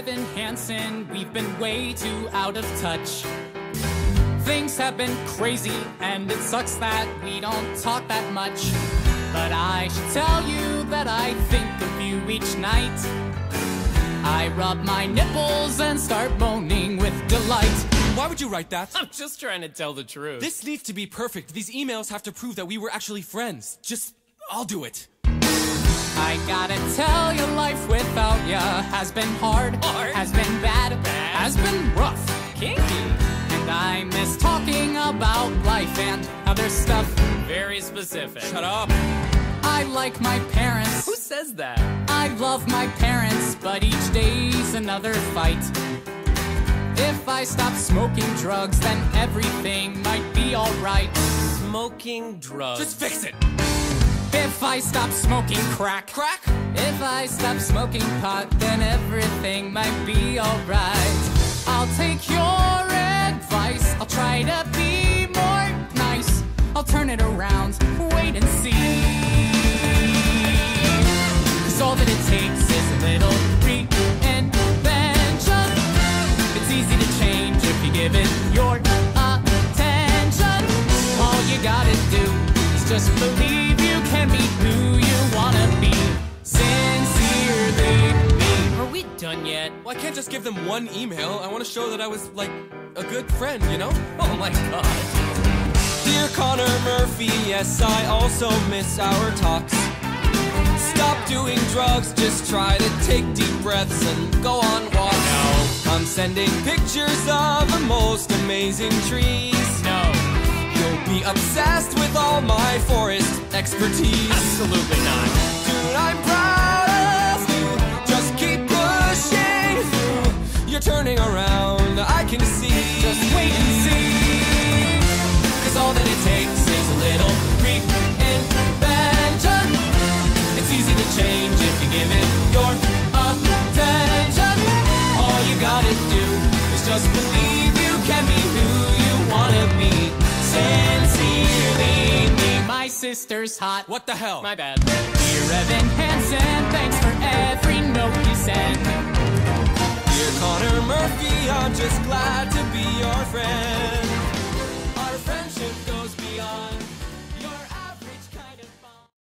Evan Hansen, we've been way too out of touch. Things have been crazy, and it sucks that we don't talk that much. But I should tell you that I think of you each night. I rub my nipples and start moaning with delight. Why would you write that? I'm just trying to tell the truth. This needs to be perfect. These emails have to prove that we were actually friends. I'll do it. I gotta tell you, life without ya has been hard, has been bad, has been rough, Kinky. and I miss talking about life and other stuff. Very specific. Shut up. I like my parents. Who says that? I love my parents, but each day's another fight. If I stop smoking drugs, then everything might be alright. Smoking drugs. Just fix it. If I stop smoking crack, if I stop smoking pot, then everything might be alright. I'll take your advice, I'll try to be more nice. I'll turn it around, wait and see. 'Cause all that it takes is a little reinvention. It's easy to change if you give it your attention. All you gotta do is just believe you can be who you wanna be. Sincerely me. Are we done yet? Well, I can't just give them one email. I want to show that I was, like, a good friend, you know? Oh my god. Dear Connor Murphy, yes, I also miss our talks. Stop doing drugs, just try to take deep breaths and go on walks. No. I'm sending pictures of the most amazing trees. No. You'll be obsessed with all my forest expertise. Absolutely not. Dude, I'm proud of you. Just keep pushing through. You're turning around, I can see. Just wait and see. 'Cause all that it takes is a little reinvention. It's easy to change if you give it your attention. All you gotta do is just believe you can be who you wanna be. Sincerely me. My sister's hot. What the hell? My bad. Dear Evan Hansen, thanks for everything.